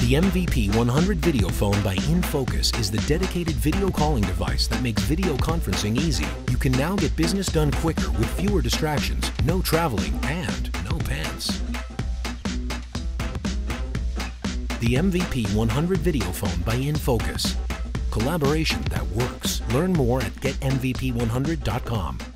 The MVP100 video phone by InFocus is the dedicated video calling device that makes video conferencing easy. You can now get business done quicker with fewer distractions, no traveling, and no pants. The MVP100 video phone by InFocus. Collaboration that works. Learn more at getmvp100.com.